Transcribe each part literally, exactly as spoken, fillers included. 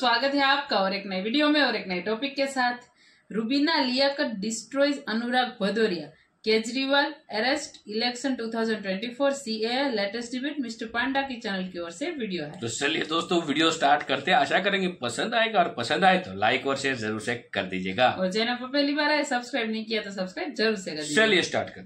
स्वागत है आपका और एक नए वीडियो में और एक नए टॉपिक के साथ। Rubina Liaquat destroys Anurag Bhadauria, Kejriwal arrest, election दो हज़ार चौबीस, CAA latest debate, mister Panda की चैनल की ओर से वीडियो है। तो चलिए दोस्तों वीडियो स्टार्ट करते हैं। आशा करेंगे पसंद आएगा और पसंद आए तो लाइक और शेयर जरूर से कर दीजिएगा। और चैनल पर पहली बार आए सब्सक्राइब नहीं किया तो सब्सक्राइब जरूर से कर दीजिएगा। चलिए स्टार्ट करते।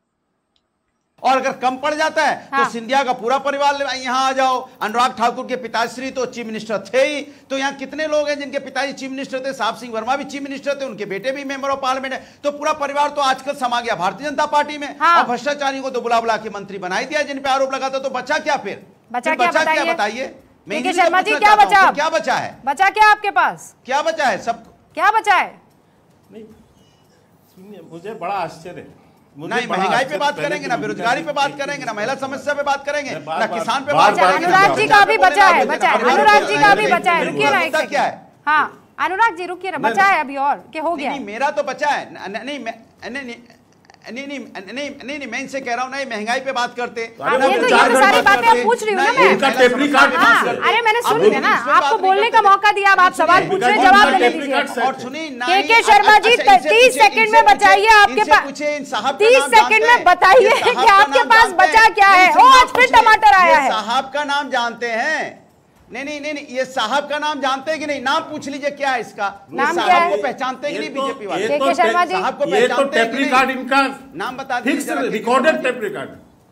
और अगर कम पड़ जाता है हाँ। तो सिंधिया का पूरा परिवार यहाँ आ जाओ। अनुराग ठाकुर के पिताश्री तो चीफ मिनिस्टर थे ही, तो यहाँ कितने लोग हैं जिनके पिताजी चीफ मिनिस्टर थे? साहब सिंह वर्मा भी चीफ मिनिस्टर थे, उनके बेटे भी मेंबर ऑफ पार्लियामेंट है। तो पूरा परिवार तो आजकल समा गया भारतीय जनता पार्टी में। हाँ। और भ्रष्टाचारियों को तो बुला बुला के मंत्री बनाई दिया जिन पे आरोप लगाता। तो बचा क्या फिर? बचा फिर क्या बचा क्या बताइए? बताइए। मैं के इन्हीं से शर्मा जी पूछना क्या चाहता हूं, बचा? क्या बचा है? बचा क्या आपके पास? क्या बचा है? सब क्या बचा है? नहीं सुनिए, मुझे बड़ा आश्चर्य है। नहीं, महंगाई पे बात करेंगे ना, बेरोजगारी पे बात करेंगे ना, महिला समस्या पे बात करेंगे ना, किसान पे बात करेंगे। अनुराग जी का भी बचा है, बचा है। अनुराग जी का भी बचा है। रुकिए ना एक क्या है? सेकंड। हाँ अनुराग जी रुकिए ना, बचा है अभी और के हो गया? नहीं मेरा तो बचा है। नहीं मैं नहीं नहीं नहीं नहीं नहीं नहीं मैं इनसे कह रहा हूँ, नहीं महंगाई पे बात करते। ये तो ये तो सारी बातें आप पूछ रही हूँ ना मैं। उनका टेपरी कार्ड हाँ, अरे मैंने सुन लिया ना, आपको बोलने का मौका दिया, अब आप सवाल पूछ रहे, जवाब दे दीजिए। और सुनिए के के शर्मा जी तीस सेकंड में बताइए, आपके पास तीस सेकंड में बताइए कि आपके पास बचा क्या है। ओ आज फिर टमाटर आया है। साहब का नाम जानते हैं? नहीं नहीं नहीं नहीं ये साहब का नाम जानते हैं कि नहीं? नाम पूछ लीजिए क्या है इसका? नाम क्या साहब है? को पहचानते हैं कि नहीं बीजेपी वाले? के के शर्मा जी साहब को ये तो पहचानते हैं कि टेपरी कार्ड नहीं? इनका नाम बता फिक्स दीजिए। रिकॉर्डेड टेपरी कार्ड।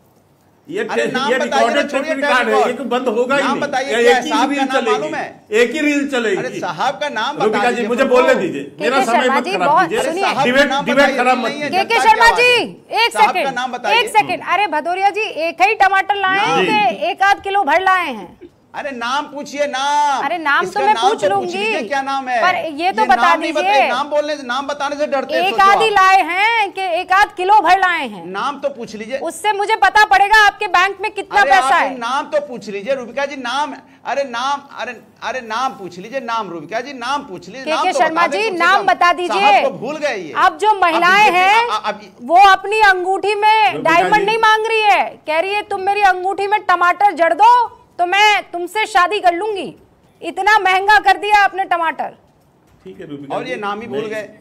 ये अरे नाम ये बताइए ना, रिकॉर्डेड छोड़िए टेपरी कार्ड है, ये तो बंद होगा ही नाम नहीं। बताइए या क्या है? एक ही साहब का रील नाम मालूम चलेगी, है? एक ही रील चलेगी। अरे साहब का नाम बता रूबिका जी दीजिए मुझे हमको। बोलने दीजिए, के मेरा के समय शर्मा मत जी, खराब बहुत- कीजिए। सुनिए। साहब का डिबेट नाम डिबेट बताइए, खराब मत नहीं है। कीजिए। के के शर्मा जी एक साहब का सेकंड नाम बताइए। एक सेकंड। अरे भदौरिया जी एक ही टमाटर लाए हैं कि एक आध किलो भर लाए हैं? अरे नाम पूछिए, नाम। अरे नाम तो इसका मैं नाम पूछ तो लूंगी, लीजिए, क्या नाम है? पर ये तो बता नाम नहीं दीजिए। बताइए, नाम बोलने नाम बताने से डरते हैं। एक सोचो आधी आप। लाए हैं कि एक आध किलो भर लाए हैं? नाम तो पूछ लीजिए। उससे मुझे पता पड़ेगा आपके बैंक में कितना अरे पैसा आप है। नाम तो पूछ लीजिए रूबिका जी, नाम। अरे नाम, अरे अरे नाम पूछ लीजिए, नाम रूबिका जी नाम पूछ लीजिए। के के शर्मा जी नाम बता दीजिए। साहब को भूल गए ये। अब जो महिलाएं हैं वो अपनी अंगूठी में डायमंड नहीं मांग रही है, कह रही है तुम मेरी अंगूठी में टमाटर जड़ दो तो मैं तुमसे शादी कर लूंगी। इतना महंगा कर दिया आपने टमाटर। ठीक है रूबिका और ये जी, नाम ही भूल मैं- गए।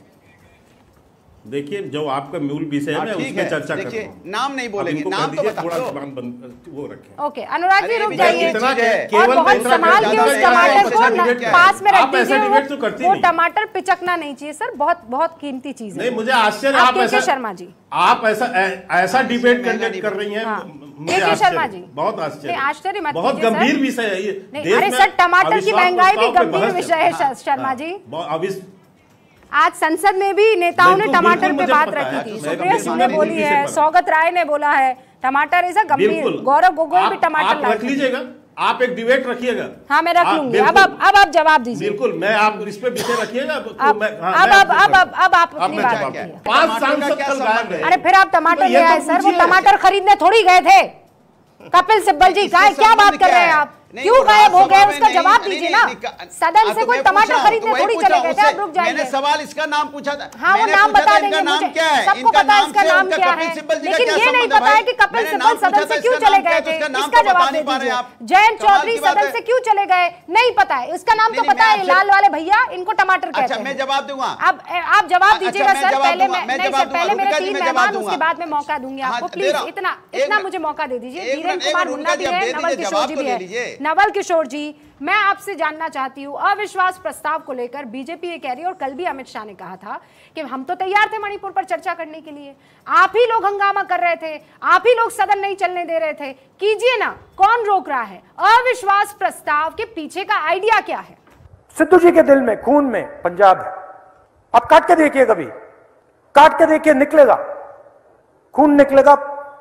देखिए जो आपका मूल विषय है हाँ, मैं ठीक उसमें है, चर्चा देखिए, करता हूं। नाम नहीं अब बोलेंगे, इनको नाम कर तो दीजिए, बता थोड़ा दो। जुबान बंद वो रखें। ओके अनुराग जी अरे रुक अभी जाइए इतना और है, केवल बहुत इतना संभाल के ज्यादा उस है, टमाटर ऐसा को डिबेट न- क्या है? पास में रख आप ऐसा दीजिए। डिबेट तो करती वो नहीं। टमाटर पिचकना नहीं चाहिए सर, बहुत बहुत कीमती चीज है। नहीं मुझे आश्चर्य, आप आप के के ऐसा शर्मा जी आप ऐसा ऐ- ऐसा डिबेट कंडक्ट कर रही हैं। हाँ। मुझे के के शर्मा आश्चर्य, जी। बहुत आश्चर्य। नहीं, आश्चर्य मत बहुत कीजिए, सर। गंभीर विषय है ये। नहीं देश अरे में सर टमाटर की अविश्वास महंगाई भी प्रस्ताव पे गंभीर बहस विषय है। है हाँ, शर्मा जी। बहुत अविश आज संसद में भी नेताओं ने बिल्कुल, टमाटर बिल्कुल पे मुझे बात पता है। रखी थी। मैं सुप्रिया कभी सुले ने नहीं बोली किसी है, पर। सौगत राय ने बोला है टमाटर इज अ गंभीर। बिल्कुल गौरव गोगोई भी आप- टमाटर आप लाए रख थे। लीजिएगा, आप एक डिबेट रखिएगा। हाँ मैं रख आप लूंगी। अब बिल्कुल- अब अब आप जवाब दीजिए। बिल्कुल मैं आप इस पे विषय रखिएगा। तो अब मैं- हाँ, अब मैं अब आपको अब अब अब आप अब अपनी मैं बात जवाब रखिए। दूंगा। पांच टमाटर का सांसद क्या कल संबंध गायब है? रहे। अरे फिर आप टमाटर तो ले ये आए तो सर, वो पूछिए। टमाटर खरीदने थोड़ी गए थे। कपिल सिब्बल जी इससे क्या क्या संबंध बात कर क्या रहे हैं है? आप? नहीं, क्यों वो गायब हो राज्यसभा गए में उसका नहीं- जवाब नहीं, दीजिए नहीं, ना। नहीं, नहीं, सदन हाँ, से तो कोई मैं टमाटर पूछ रहा हूं, खरीदने तो वही थोड़ी पूछ चले रहा हूं, गए थे। आप उससे रुक जाइए। मैंने सवाल इसका नाम पूछा था। हाँ वो मैंने नाम पूछा बता था देंगे इनका नाम मुझे, क्या है? सबको इनका पता है नाम इसका से नाम उनका क्या कपिल है, सिब्बल जी का लेकिन क्या ये नहीं संबंध है पता है भाई? कि कपिल मैंने सिब्बल नाम पूछा सदन था, से क्यों इसका चले नाम क्या गए है? तो थे। इसका नाम इसका तो बता जवाब नहीं पा रहे दीजिए। आप। जयंत कमाल चौधरी की बात सदन है। से क्यों चले गए नहीं पता है। उसका नाम तो नहीं, नहीं, पता मैं है, आपसे- लाल वाले भैया इनको टमाटर कहते अच्छा हैं। मैं जवाब दूंगा। अब आप जवाब अच्छा, दीजिएगा मैं सर। जवाब पहले दूंगा, मैं मैं नहीं जवाब सर, पहले दूंगा। मेरे रुबिका जी, तीन मैं जवाब मेहमान, दूंगा। उसके बाद में मौका दूंगी हाँ, आपको। दे प्लीज रहा हूं। इतना एक इतना मिनट- मुझे मौका दे दीजिए। एक धीरेन्द्र मिनट- एक कुमार मिनट, मुन्ना भी रुबिका जी, है, अब दे नवल दीजिए, किशोर जवाब जी तो भी ले है। लीजिए। नवल किशोर जी मैं आपसे जानना चाहती हूँ, अविश्वास प्रस्ताव को लेकर बीजेपी ये कह रही है और कल भी अमित शाह ने कहा था कि हम तो तैयार थे मणिपुर पर चर्चा करने के लिए। आप ही लोग हंगामा कर रहे थे, आप ही लोग सदन नहीं चलने दे रहे थे। कीजिए ना, कौन रोक रहा है? अविश्वास प्रस्ताव के पीछे का आइडिया क्या है? सिद्धू जी के दिल में, खून में पंजाब है। आप काट के देखिए, कभी काट के देखिए, निकलेगा खून, निकलेगा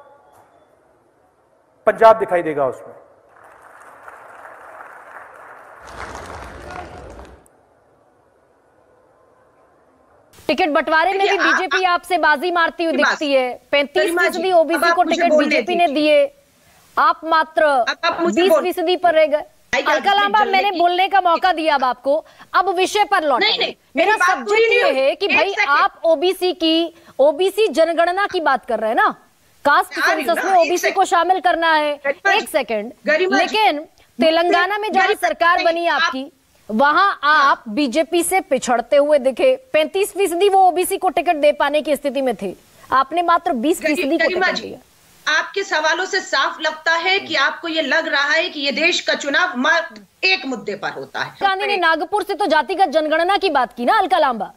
पंजाब दिखाई देगा उसमें। टिकट बंटवारे में भी बीजेपी आपसे बाजी मारती हुई दिखती है। पैंतीस फीसदी ओबीसी को टिकट बीजेपी ने दिए, आप मात्र बीस फीसदी पर रह गए। अलका लांबा, मैंने बोलने का मौका दिया अब आपको, अब विषय पर लौटें। मेरा सब्जेक्ट ये है कि भाई आप ओबीसी की ओबीसी जनगणना की बात कर रहे हैं ना, कास्ट सेंसस में ओबीसी को शामिल करना है। एक सेकंड, लेकिन तेलंगाना में जहां सरकार बनी आपकी, वहां आप बीजेपी से पिछड़ते हुए दिखे। पैंतीस फीसदी वो ओबीसी को टिकट दे पाने की स्थिति में थे, आपने मात्र बीस फीसदी को टिकट दिया। आपके सवालों से साफ लगता है कि आपको ये लग रहा है कि ये देश का चुनाव एक मुद्दे पर होता है। गांधी ने नागपुर से तो जातिगत जनगणना की बात की ना, अलका लांबा।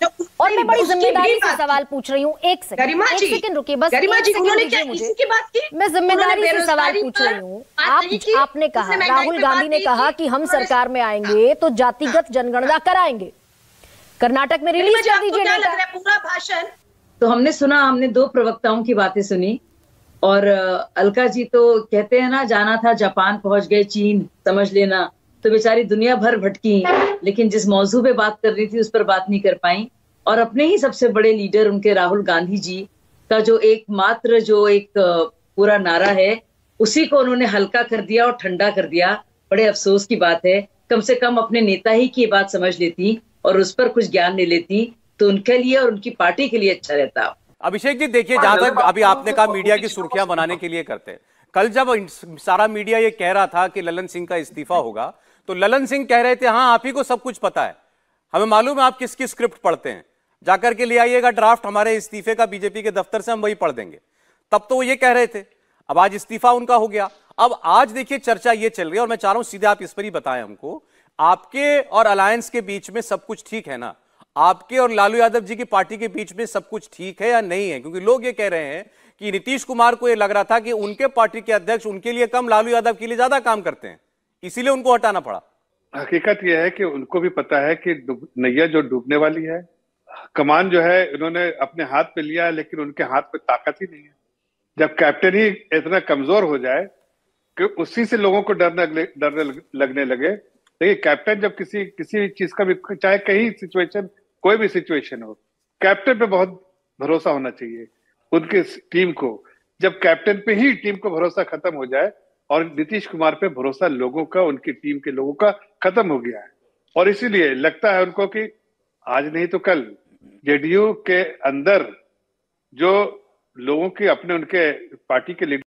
और मैं बड़ी जिम्मेदारी से सवाल पूछ रही हूँ, एक सेकंड एक सेकंड रुकिए बस, गरिमा जी उन्होंने क्या इसी की बात की? मैं जिम्मेदारी से सवाल पूछ रही हूँ। आप आपने कहा, राहुल गांधी ने कहा कि हम सरकार में आएंगे तो जातिगत जनगणना कराएंगे। कर्नाटक में रिलीज कर दीजिए डेटा। पूरा भाषण तो हमने सुना, हमने दो प्रवक्ताओं की बातें सुनी और अलका जी तो कहते हैं ना, जाना था जापान पहुंच गए चीन, समझ लेना। तो बेचारी दुनिया भर भटकी, लेकिन जिस मौजू पे बात कर रही थी उस पर बात नहीं कर पाई। और अपने ही सबसे बड़े लीडर उनके राहुल गांधी जी का जो एकमात्र जो एक पूरा नारा है, उसी को उन्होंने हल्का कर दिया और ठंडा कर दिया। बड़े अफसोस की बात है। कम से कम अपने नेता ही की बात समझ लेती और उस पर कुछ ज्ञान ले लेती तो उनके लिए और उनकी पार्टी के लिए अच्छा रहता। अभिषेक जी देखिए, जहां तक अभी आपने कहा मीडिया की सुर्खियां बनाने के लिए करते हैं, कल जब सारा मीडिया ये कह रहा था कि ललन सिंह का इस्तीफा होगा तो ललन सिंह कह रहे थे हाँ आप ही को सब कुछ पता है, हमें मालूम है आप किसकी स्क्रिप्ट पढ़ते हैं, जाकर के ले आइएगा ड्राफ्ट हमारे इस्तीफे का बीजेपी के दफ्तर से, हम वही पढ़ देंगे। तब तो वो ये कह रहे थे। अब आज इस्तीफा उनका हो गया। अब आज देखिए चर्चा ये चल रही है और मैं चाह रहा हूं सीधे आप इस पर ही बताएं हमको, आपके और अलायंस के बीच में सब कुछ ठीक है ना? आपके और लालू यादव जी की पार्टी के बीच में सब कुछ ठीक है या नहीं है? क्योंकि लोग ये कह रहे हैं कि नीतीश कुमार को ये लग रहा था कि उनके पार्टी के अध्यक्ष उनके लिए कम, लालू यादव के लिए ज्यादा काम करते हैं, इसीलिए उनको हटाना पड़ा। हकीकत यह है कि उनको भी पता है कि नैया जो डूबने वाली है, कमान जो है उन्होंने अपने हाथ पे लिया है, लेकिन उनके हाथ पे ताकत ही नहीं है। जब कैप्टन ही इतना कमजोर हो जाए कि उसी से लोगों को डरने डरने लगने लगे, देखिए कैप्टन जब किसी किसी चीज का भी, चाहे कहीं सिचुएशन कोई भी सिचुएशन हो, कैप्टन पे बहुत भरोसा होना चाहिए उनके टीम को। जब कैप्टन पे ही टीम को भरोसा खत्म हो जाए, और नीतीश कुमार पे भरोसा लोगों का, उनकी टीम के लोगों का खत्म हो गया है, और इसीलिए लगता है उनको कि आज नहीं तो कल जेडीयू के अंदर जो लोगों की अपने उनके पार्टी के लीडर।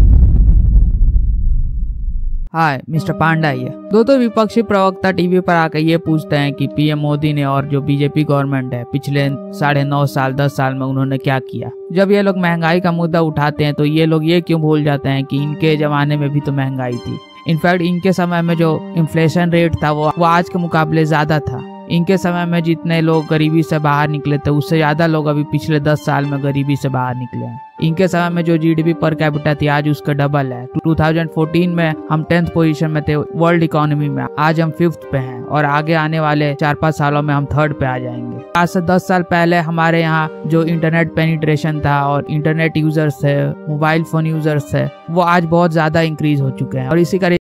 हाय, मिस्टर पांडा ये दो तो विपक्षी प्रवक्ता टीवी पर आकर ये पूछते हैं कि पीएम मोदी ने और जो बीजेपी गवर्नमेंट है पिछले साढ़े नौ साल दस साल में उन्होंने क्या किया। जब ये लोग महंगाई का मुद्दा उठाते हैं तो ये लोग ये क्यों भूल जाते हैं कि इनके जमाने में भी तो महंगाई थी। इनफैक्ट इनके समय में जो इन्फ्लेशन रेट था वो, वो आज के मुकाबले ज्यादा था। इनके समय में जितने लोग गरीबी से बाहर निकले थे उससे ज्यादा लोग अभी पिछले दस साल में गरीबी से बाहर निकले हैं। इनके समय में जो जीडीपी पर कैपिटा थी आज उसका डबल है। दो हज़ार चौदह में हम टेंथ पोजीशन में थे वर्ल्ड इकोनॉमी में, आज हम फिफ्थ पे हैं और आगे आने वाले चार पाँच सालों में हम थर्ड पे आ जाएंगे। आज से दस साल पहले हमारे यहाँ जो इंटरनेट पेनिट्रेशन था और इंटरनेट यूजर्स थे, मोबाइल फोन यूजर्स थे, वो आज बहुत ज्यादा इंक्रीज हो चुके हैं। और इसी का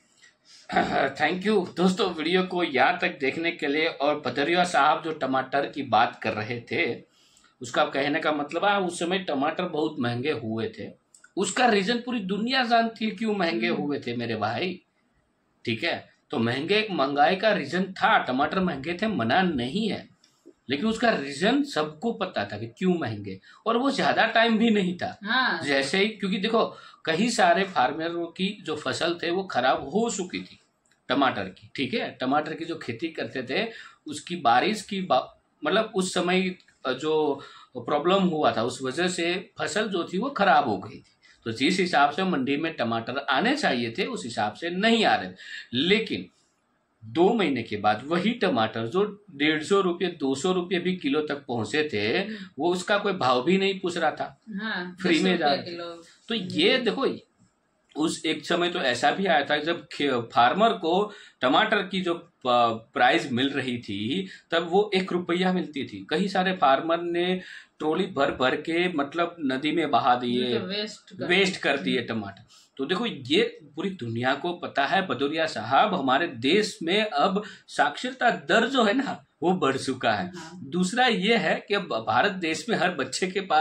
थैंक यू दोस्तों वीडियो को यहाँ तक देखने के लिए। और भदौरिया साहब जो टमाटर की बात कर रहे थे, उसका कहने का मतलब है उस समय टमाटर बहुत महंगे हुए थे। उसका रीजन पूरी दुनिया जानती है क्यों महंगे हुए थे मेरे भाई, ठीक है। तो महंगे महंगाई का रीजन था, टमाटर महंगे थे, मना नहीं है, लेकिन उसका रीजन सबको पता था कि क्यों महंगे, और वो ज्यादा टाइम भी नहीं था। हाँ। जैसे ही, क्योंकि देखो कई सारे फार्मरों की जो फसल थे वो खराब हो चुकी थी टमाटर की, ठीक है। टमाटर की जो खेती करते थे उसकी बारिश की मतलब उस समय जो प्रॉब्लम हुआ था उस वजह से फसल जो थी वो खराब हो गई थी। तो जिस हिसाब से मंडी में टमाटर आने चाहिए थे उस हिसाब से नहीं आ रहे, लेकिन दो महीने के बाद वही टमाटर जो डेढ़ सौ रुपये दो सौ रुपये भी किलो तक पहुंचे थे, वो उसका कोई भाव भी नहीं पूछ रहा था। हाँ, फ्री में जा तो ये देखो, उस एक समय तो ऐसा भी आया था जब फार्मर को टमाटर की जो प्राइस मिल रही थी तब वो एक रुपया मिलती थी। कई सारे फार्मर ने ट्रॉली भर भर के मतलब नदी में बहा दिए, वेस्ट कर, वेस्ट कर दिए टमाटर। तो देखो ये पूरी दुनिया को पता है भदौरिया साहब, हमारे देश में अब साक्षरता दर जो है ना वो बढ़ चुका है। हाँ। दूसरा ये है कि भारत देश में हर बच्चे के पास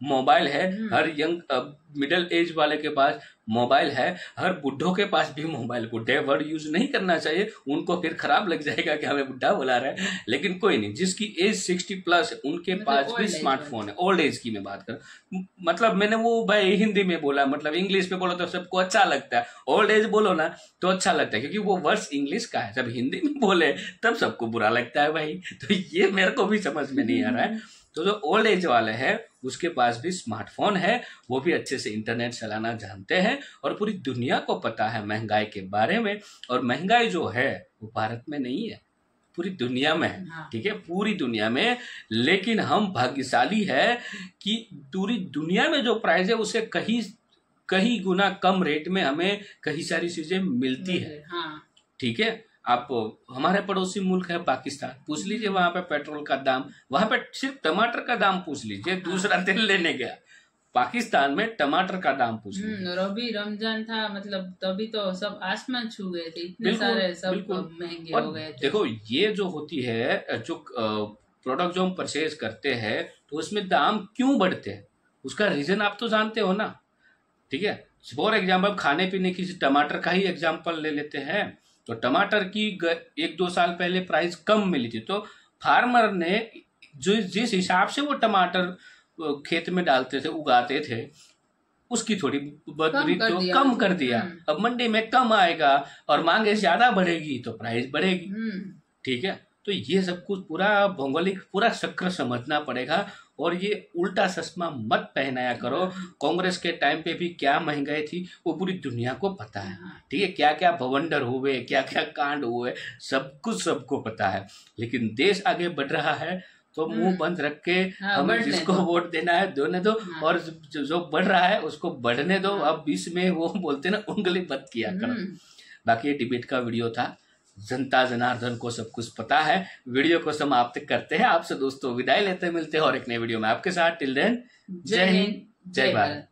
मोबाइल है, हर यंग मिडिल एज वाले के पास मोबाइल है, हर बुढ़ों के पास भी मोबाइल। बुढ़े वर्ड यूज नहीं करना चाहिए, उनको फिर खराब लग जाएगा कि हमें बुढ़ा बुला रहा है, लेकिन कोई नहीं, जिसकी एज सिक्सटी प्लस है उनके पास भी स्मार्टफोन है। ओल्ड एज की मैं बात कर, मतलब मैंने वो भाई हिंदी में बोला, मतलब इंग्लिश में बोलो तो सबको अच्छा लगता है, ओल्ड एज बोलो ना तो अच्छा लगता है, क्योंकि वो वर्ड्स इंग्लिश का है। जब हिंदी में बोले तब सबको बुरा लगता है भाई, तो ये मेरे को भी समझ में नहीं आ रहा है। तो जो ओल्ड एज वाले हैं उसके पास भी स्मार्टफोन है, वो भी अच्छे से इंटरनेट चलाना जानते हैं और पूरी दुनिया को पता है महंगाई के बारे में। और महंगाई जो है वो भारत में नहीं है, पूरी दुनिया में है, ठीक है, पूरी दुनिया में। लेकिन हम भाग्यशाली है कि पूरी दुनिया में जो प्राइस है उसे कहीं कहीं गुना कम रेट में हमें कई सारी चीजें मिलती है, ठीक है। आप हमारे पड़ोसी मुल्क है पाकिस्तान, पूछ लीजिए वहां पे पेट्रोल का दाम, वहां पे सिर्फ टमाटर का दाम पूछ लीजिए, दूसरा तेल लेने गया पाकिस्तान में टमाटर का दाम पूछ लीजिए। और अभी रमजान था, मतलब तभी तो सब आसमान छू गए थे, इतने सारे सब महंगे हो गए थे। देखो ये जो होती है, जो प्रोडक्ट जो हम परचेज करते हैं तो उसमें दाम क्यों बढ़ते हैं, उसका रीजन आप तो जानते हो ना, ठीक है। फॉर एग्जाम्पल खाने पीने की, टमाटर का ही एग्जाम्पल ले लेते हैं, तो टमाटर की एक दो साल पहले प्राइस कम मिली थी, तो फार्मर ने जो जिस हिसाब से वो टमाटर खेत में डालते थे, उगाते थे, उसकी थोड़ी बदरी तो कम कर दिया। अब मंडी में कम आएगा और मांगे ज्यादा बढ़ेगी तो प्राइस बढ़ेगी, ठीक है। तो ये सब कुछ पूरा भौगोलिक पूरा चक्र समझना पड़ेगा और ये उल्टा चश्मा मत पहनाया करो। कांग्रेस के टाइम पे भी क्या महंगाई थी वो पूरी दुनिया को पता है, ठीक है, क्या क्या भवंडर हुए, क्या क्या कांड हुए, सब कुछ सबको पता है। लेकिन देश आगे बढ़ रहा है तो मुंह बंद रख के हमें जिसको वोट देना है देने दो, और जो बढ़ रहा है उसको बढ़ने दो। अब बीच में वो बोलते ना उंगली बंद किया करो। बाकी ये डिबेट का वीडियो था, जनता जनार्दन को सब कुछ पता है। वीडियो को समाप्त करते हैं, आपसे दोस्तों विदाई लेते मिलते हैं और एक नए वीडियो में आपके साथ। टिल देन जय हिंद जय भारत।